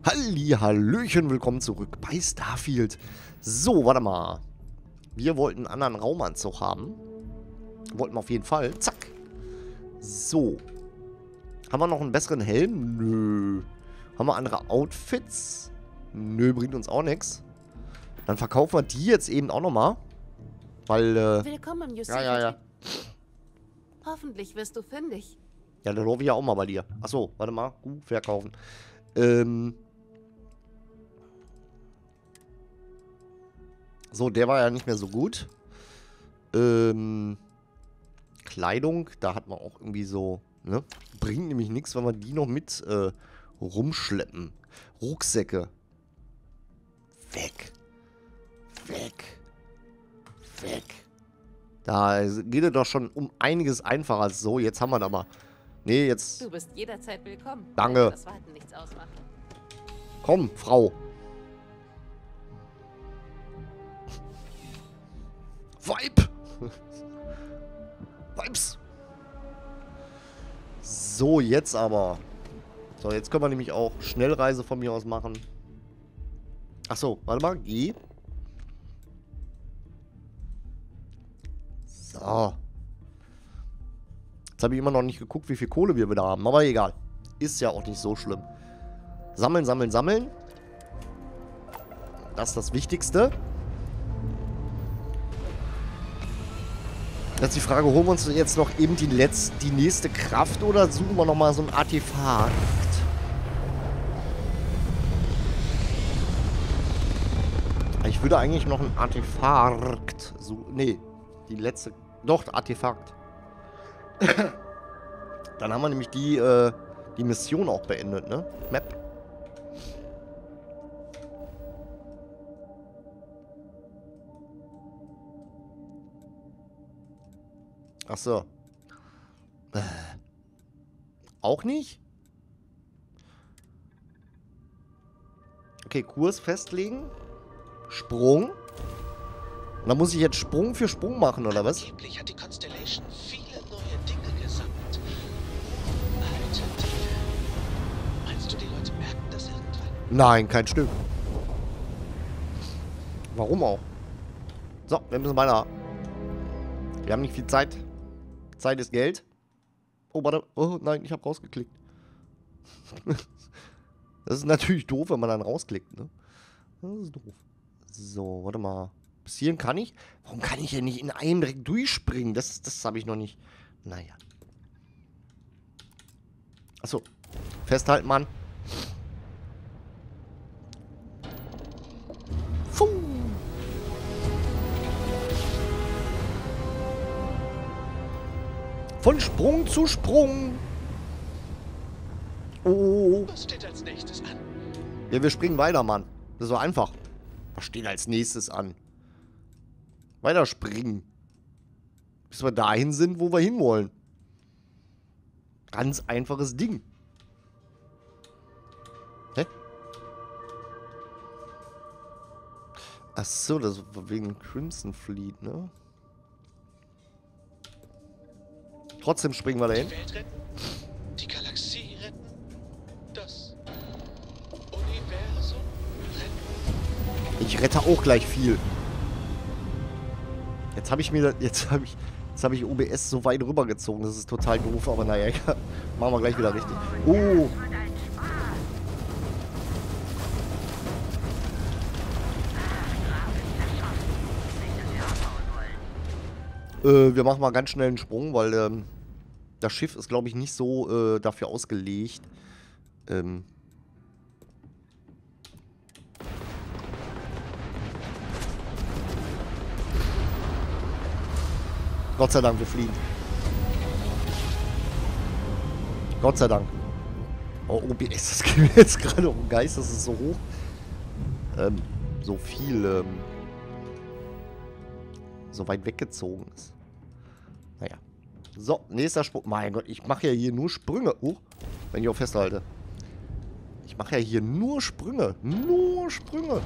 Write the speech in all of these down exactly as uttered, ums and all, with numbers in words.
Halli, hallöchen, willkommen zurück bei Starfield. So, warte mal. Wir wollten einen anderen Raumanzug haben. Wollten wir auf jeden Fall. Zack. So. Haben wir noch einen besseren Helm? Nö. Haben wir andere Outfits? Nö, bringt uns auch nichts. Dann verkaufen wir die jetzt eben auch nochmal. Weil, äh... Willkommen, Jussi. Ja, ja, ja. Hoffentlich wirst du fündig. Ja, dann laufe ich ja auch mal bei dir. Achso, warte mal. Uh, verkaufen. Ähm... So, der war ja nicht mehr so gut. Ähm, Kleidung, da hat man auch irgendwie so, ne? Bringt nämlich nichts, wenn wir die noch mit äh, rumschleppen. Rucksäcke. Weg. Weg. Weg. Da geht es doch schon um einiges einfacher als so. Jetzt haben wir da mal. Nee, jetzt. Du bist jederzeit willkommen. Danke. Wenn das Warten nichts ausmacht. Komm, Frau. Vibe! Vibes! So, jetzt aber. So, jetzt können wir nämlich auch Schnellreise von mir aus machen. Achso, warte mal. G. So. Jetzt habe ich immer noch nicht geguckt, wie viel Kohle wir wieder haben. Aber egal. Ist ja auch nicht so schlimm. Sammeln, sammeln, sammeln. Das ist das Wichtigste. Jetzt die Frage, holen wir uns jetzt noch eben die, letzte, die nächste Kraft oder suchen wir nochmal so ein Artefakt? Ich würde eigentlich noch ein Artefakt suchen. Nee, die letzte... Doch, Artefakt. Dann haben wir nämlich die, äh, die Mission auch beendet, ne? Map. Ach so. Äh. Auch nicht? Okay, Kurs festlegen. Sprung. Und dann muss ich jetzt Sprung für Sprung machen, oder was? Angeblich hat die Constellation viele neue Dinge gesammelt. Alte Dinge. Meinst du, die Leute merken das irgendwann? Nein, kein Stück. Warum auch? So, wir müssen weiter. Wir haben nicht viel Zeit. Zeit ist Geld. Oh, warte. Oh, nein, ich habe rausgeklickt. Das ist natürlich doof, wenn man dann rausklickt, ne? Das ist doof. So, warte mal. Bis hierhin kann ich? Warum kann ich ja nicht in einem direkt durchspringen? Das, das habe ich noch nicht. Naja. Achso. Festhalten, Mann. Puh. Von Sprung zu Sprung. Oh. Was steht als nächstes an? Ja, wir springen weiter, Mann. Das ist so einfach. Was steht als nächstes an? Weiter springen. Bis wir dahin sind, wo wir hinwollen. Ganz einfaches Ding. Hä? Achso, das war wegen Crimson Fleet, ne? Trotzdem springen wir dahin. Die Welt retten? Die Galaxie retten? Das Universum retten? Ich rette auch gleich viel. Jetzt habe ich mir, jetzt habe ich, jetzt habe ich O B S so weit rübergezogen. Das ist total doof, aber naja, machen wir gleich wieder richtig. Oh. Äh, wir machen mal ganz schnell einen Sprung, weil ähm, das Schiff ist, glaube ich, nicht so äh, dafür ausgelegt. Ähm. Gott sei Dank, wir fliegen. Gott sei Dank. Oh, O B S, das geht mir jetzt gerade um den Geist, das ist so hoch. Ähm, so viel, ähm, so weit weggezogen ist. Naja. So, nächster Sprung. Mein Gott, ich mache ja hier nur Sprünge. Oh, wenn ich auch festhalte. Ich mache ja hier nur Sprünge. Nur Sprünge.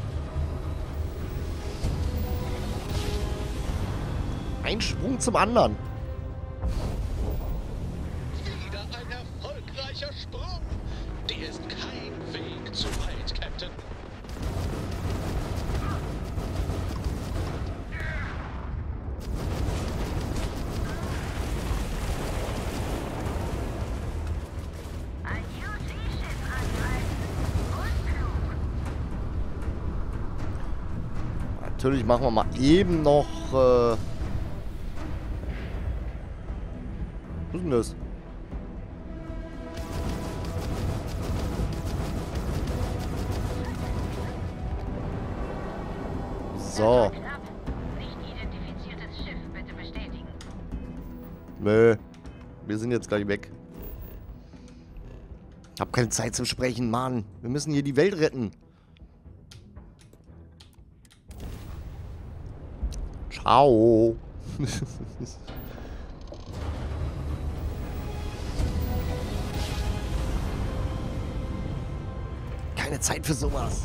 Ein Sprung zum anderen. Wieder ein erfolgreicher Sprung. Dir ist kein Weg zu weit, Captain. Ein U T-Schiff angreifen. Unklug. Natürlich machen wir mal eben noch... Äh Was ist denn das? So. Knapp. Nicht identifiziertes Schiff, bitte bestätigen. Nö. Wir sind jetzt gleich weg. Ich hab keine Zeit zum Sprechen, Mann. Wir müssen hier die Welt retten. Ciao. Keine Zeit für sowas.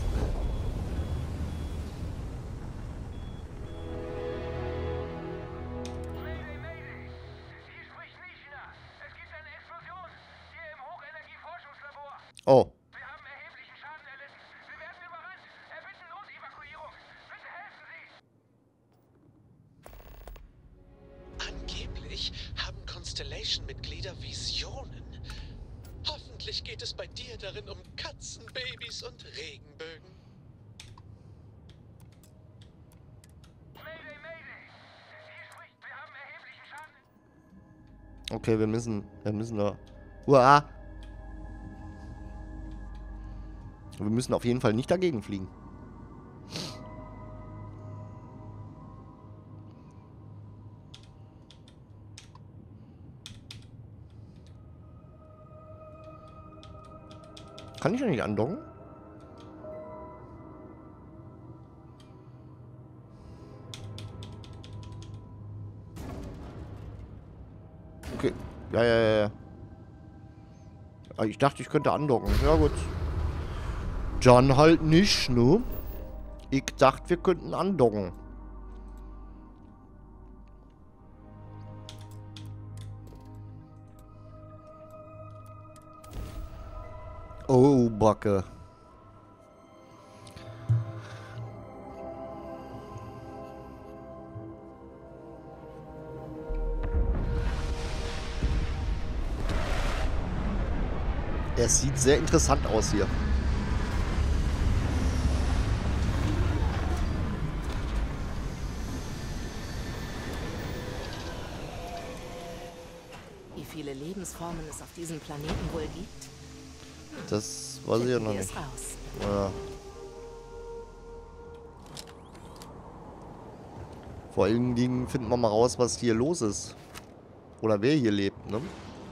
Mayday, Mayday. Hier spricht Nishina. Es gibt eine Explosion. Hier im Hochenergieforschungslabor. Oh. Wir haben erheblichen Schaden erlitten. Wir werden überrannt. Erbitten Notevakuierung. Bitte helfen Sie. Angeblich haben Constellation-Mitglieder Visionen. Hoffentlich geht es bei dir darin um Katzenbabys und Regenbögen. Mayday, Mayday. Hier spricht. Wir haben erheblichen Schaden. Okay, wir müssen... Wir müssen da... Uah. Wir müssen auf jeden Fall nicht dagegen fliegen. Kann ich ja nicht andocken? Okay. Ja, ja, ja, ja. Ah, ich dachte, ich könnte andocken. Ja, gut. Dann halt nicht, ne? Ich dachte, wir könnten andocken. Oh, Backe. Es sieht sehr interessant aus hier. Wie viele Lebensformen es auf diesem Planeten wohl gibt? Das weiß ich ja noch Finden wir nicht. es raus. Ja. Vor allen Dingen finden wir mal raus, was hier los ist. Oder wer hier lebt, ne?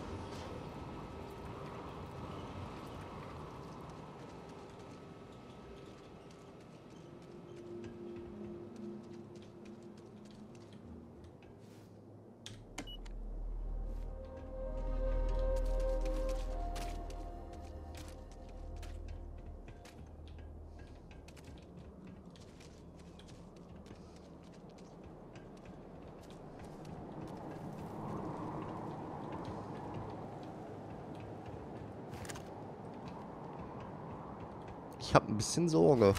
Ich habe ein bisschen Sorge.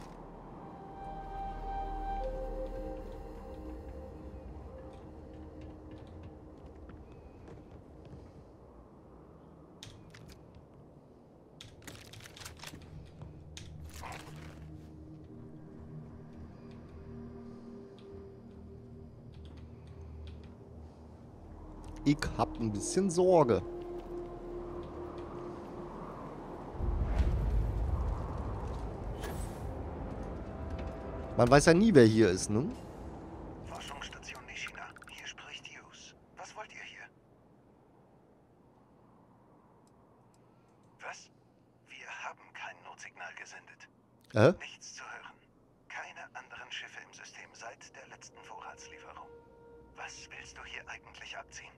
Ich habe ein bisschen Sorge. Man weiß ja nie, wer hier ist, ne? Forschungsstation Nishina, hier spricht Hughes. Was wollt ihr hier? Was? Wir haben kein Notsignal gesendet. Äh? Nichts zu hören. Keine anderen Schiffe im System seit der letzten Vorratslieferung. Was willst du hier eigentlich abziehen?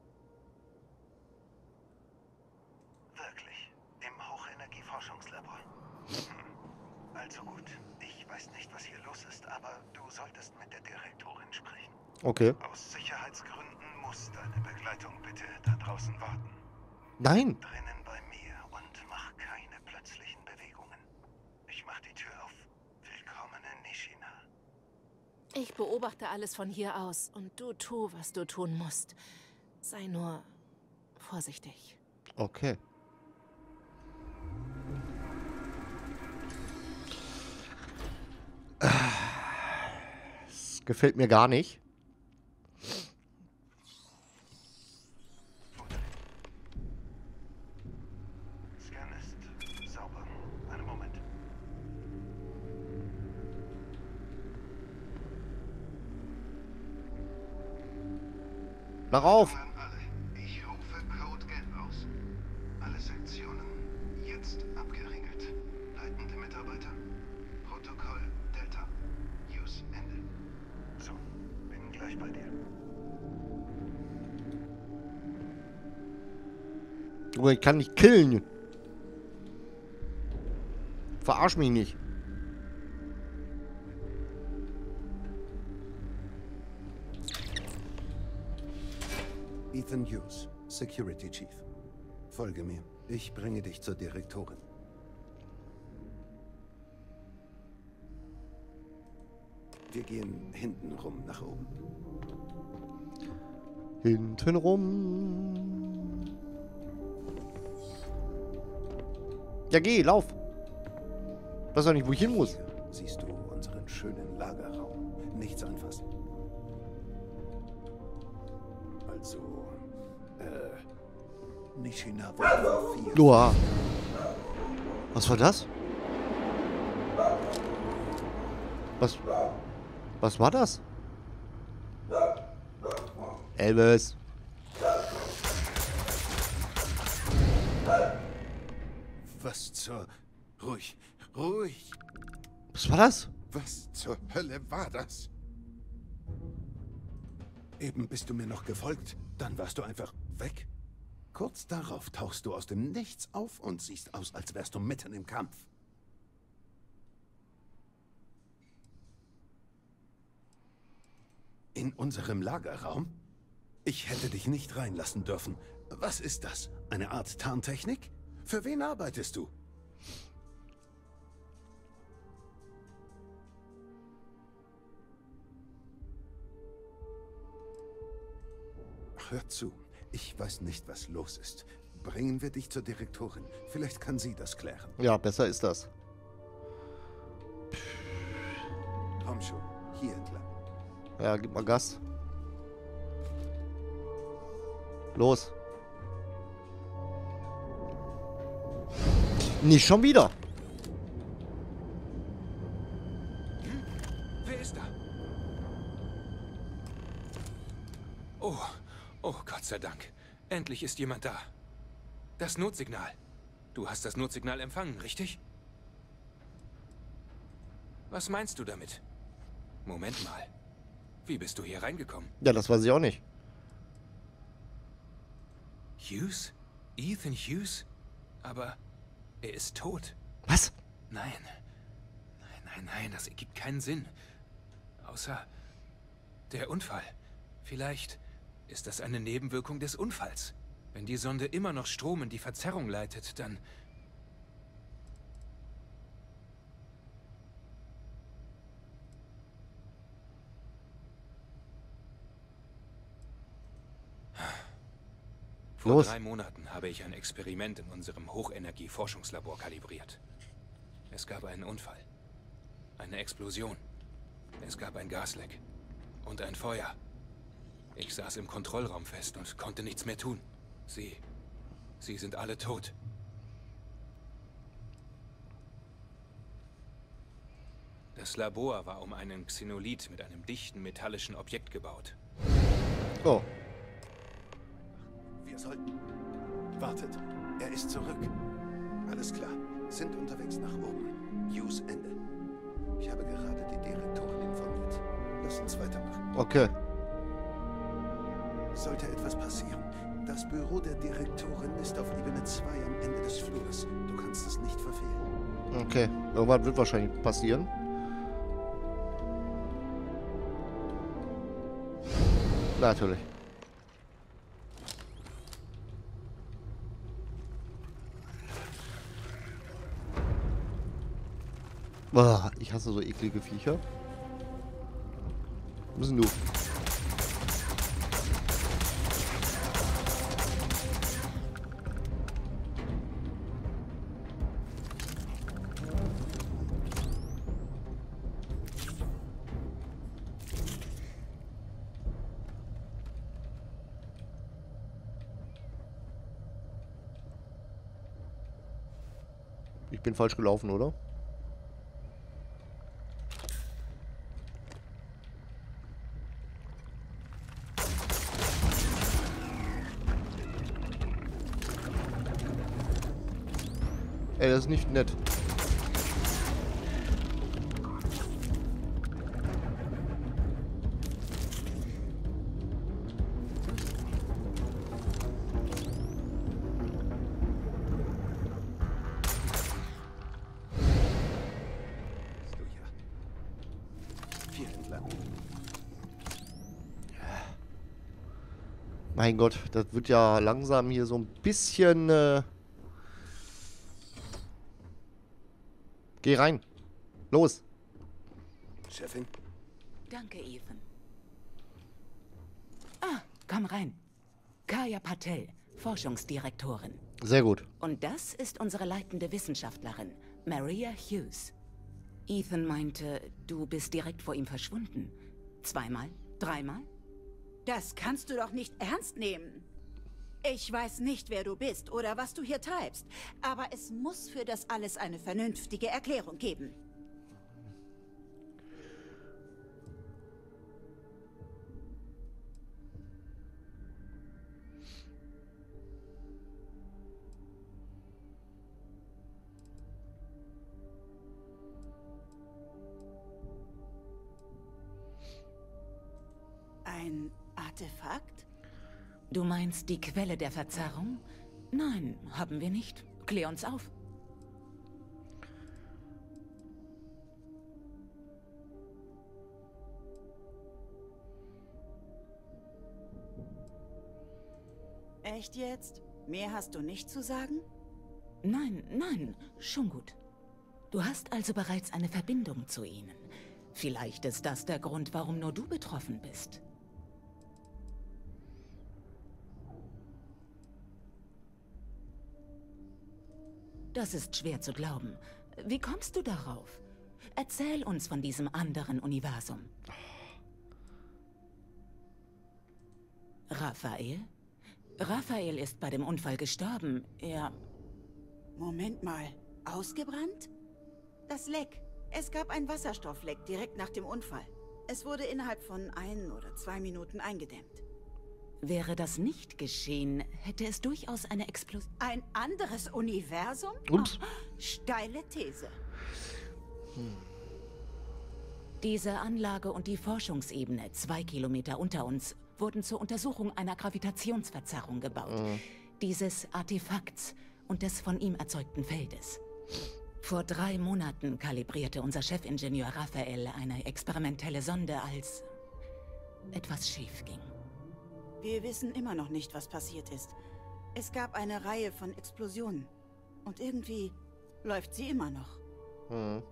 Wirklich? Im Hochenergieforschungslabor? Hm. Also gut. Ich weiß nicht, was hier los ist, aber du solltest mit der Direktorin sprechen. Okay. Aus Sicherheitsgründen muss deine Begleitung bitte da draußen warten. Nein. Drinnen bei mir und mach keine Ich mach die Tür auf. Willkommen in Nishina. Ich beobachte alles von hier aus und du tu, was du tun musst. Sei nur vorsichtig. Okay. Das gefällt mir gar nicht. Scan ist sauber. Einen Moment. Mach auf! An alle. Ich rufe Code Gelb aus. Alle Sektionen jetzt abgeriegelt. Leitende Mitarbeiter. Protokoll Delta. Use Ende. So, bin gleich bei dir. Junge, ich kann nicht killen. Verarsch mich nicht. Ethan Hughes, Security Chief. Folge mir. Ich bringe dich zur Direktorin. Wir gehen hinten rum nach oben. Hinten rum. Ja, geh, lauf. Weiß doch nicht, wo ich hin muss. Hier siehst du unseren schönen Lagerraum. Nichts anfassen. Also, äh, Nishina Volvo vier. Joa. Was war das? Was? Was war das? Elvis. Was zur... Ruhig, ruhig. Was war das? Was zur Hölle war das? Eben bist du mir noch gefolgt, dann warst du einfach weg. Kurz darauf tauchst du aus dem Nichts auf und siehst aus, als wärst du mitten im Kampf. In unserem Lagerraum? Ich hätte dich nicht reinlassen dürfen. Was ist das? Eine Art Tarntechnik? Für wen arbeitest du? Hör zu, ich weiß nicht, was los ist. Bringen wir dich zur Direktorin. Vielleicht kann sie das klären. Ja, besser ist das. Komm schon, hier entlang. Ja, gib mal Gas. Los. Nicht schon wieder. Hm? Wer ist da? Oh, oh Gott sei Dank. Endlich ist jemand da. Das Notsignal. Du hast das Notsignal empfangen, richtig? Was meinst du damit? Moment mal. Wie bist du hier reingekommen? Ja, das weiß ich auch nicht. Hughes? Ethan Hughes? Aber er ist tot. Was? Nein. Nein, nein, nein, das ergibt keinen Sinn. Außer der Unfall. Vielleicht ist das eine Nebenwirkung des Unfalls. Wenn die Sonde immer noch Strom in die Verzerrung leitet, dann... Vor Los. drei Monaten habe ich ein Experiment in unserem Hochenergie-Forschungslabor kalibriert. Es gab einen Unfall. Eine Explosion. Es gab ein Gasleck. Und ein Feuer. Ich saß im Kontrollraum fest und konnte nichts mehr tun. Sie... Sie sind alle tot. Das Labor war um einen Xenolith mit einem dichten metallischen Objekt gebaut. Oh. Wir sollten... Wartet, er ist zurück. Alles klar, sind unterwegs nach oben. Use Ende. Ich habe gerade die Direktorin informiert. Lass uns weitermachen. Okay. Sollte etwas passieren, das Büro der Direktorin ist auf Ebene zwei am Ende des Flurs. Du kannst es nicht verfehlen. Okay. Irgendwann wird wahrscheinlich passieren. Natürlich. Oh, ich hasse so eklige Viecher. Wo bist denn du? Ich bin falsch gelaufen, oder? Ey, das ist nicht nett. Mein Gott, das wird ja langsam hier so ein bisschen... Äh Geh rein. Los. Chefin? Danke, Ethan. Ah, komm rein. Kaya Patel, Forschungsdirektorin. Sehr gut. Und das ist unsere leitende Wissenschaftlerin, Maria Hughes. Ethan meinte, du bist direkt vor ihm verschwunden. Zweimal? Dreimal? Das kannst du doch nicht ernst nehmen. Ich weiß nicht, wer du bist oder was du hier treibst, aber es muss für das alles eine vernünftige Erklärung geben. Ein Artefakt? Du meinst die Quelle der Verzerrung? Nein, haben wir nicht. Klär uns auf. Echt jetzt? Mehr hast du nicht zu sagen? Nein, nein, schon gut. Du hast also bereits eine Verbindung zu ihnen. Vielleicht ist das der Grund, warum nur du betroffen bist. Das ist schwer zu glauben. Wie kommst du darauf? Erzähl uns von diesem anderen Universum. Raphael? Raphael ist bei dem Unfall gestorben. Er... Moment mal. Ausgebrannt? Das Leck. Es gab ein Wasserstoffleck direkt nach dem Unfall. Es wurde innerhalb von ein oder zwei Minuten eingedämmt. Wäre das nicht geschehen, hätte es durchaus eine Explosion... Ein anderes Universum? Und? Oh, steile These. Hm. Diese Anlage und die Forschungsebene, zwei Kilometer unter uns, wurden zur Untersuchung einer Gravitationsverzerrung gebaut. Mhm. Dieses Artefakts und des von ihm erzeugten Feldes. Vor drei Monaten kalibrierte unser Chefingenieur Raphael eine experimentelle Sonde, als etwas schief ging. Wir wissen immer noch nicht, was passiert ist. Es gab eine Reihe von Explosionen. Und irgendwie läuft sie immer noch. Hm.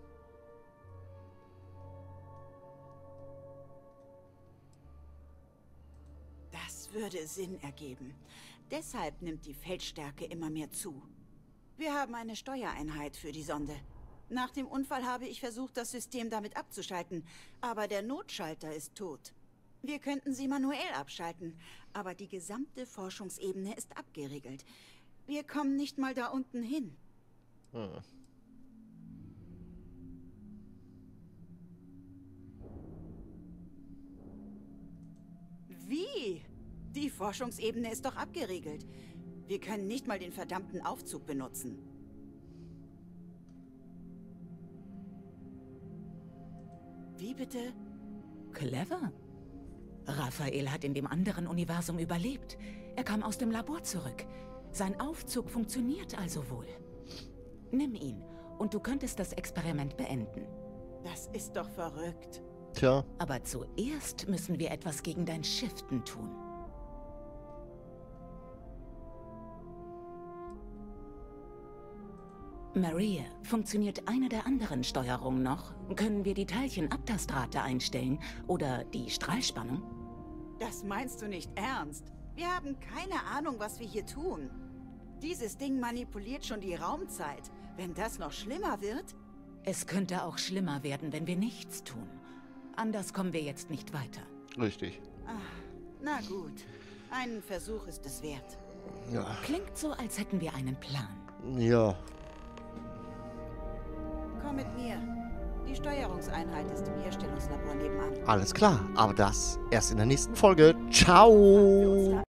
Das würde Sinn ergeben. Deshalb nimmt die Feldstärke immer mehr zu. Wir haben eine Steuereinheit für die Sonde. Nach dem Unfall habe ich versucht, das System damit abzuschalten, aber der Notschalter ist tot. Wir könnten sie manuell abschalten, aber die gesamte Forschungsebene ist abgeriegelt. Wir kommen nicht mal da unten hin. Hm. Wie? Die Forschungsebene ist doch abgeriegelt. Wir können nicht mal den verdammten Aufzug benutzen. Wie bitte? Clever. Raphael hat in dem anderen Universum überlebt. Er kam aus dem Labor zurück. Sein Aufzug funktioniert also wohl. Nimm ihn und du könntest das Experiment beenden. Das ist doch verrückt. Tja. Aber zuerst müssen wir etwas gegen dein Shiften tun. Maria, funktioniert eine der anderen Steuerungen noch? Können wir die Teilchen-Abtastrate einstellen? Oder die Strahlspannung? Das meinst du nicht ernst? Wir haben keine Ahnung, was wir hier tun. Dieses Ding manipuliert schon die Raumzeit. Wenn das noch schlimmer wird... Es könnte auch schlimmer werden, wenn wir nichts tun. Anders kommen wir jetzt nicht weiter. Richtig. Ach, na gut. Einen Versuch ist es wert. Ja. Klingt so, als hätten wir einen Plan. Ja. Komm mit mir. Die Steuerungseinheit ist im Herstellungslabor nebenan. Alles klar. Aber das erst in der nächsten Folge. Ciao.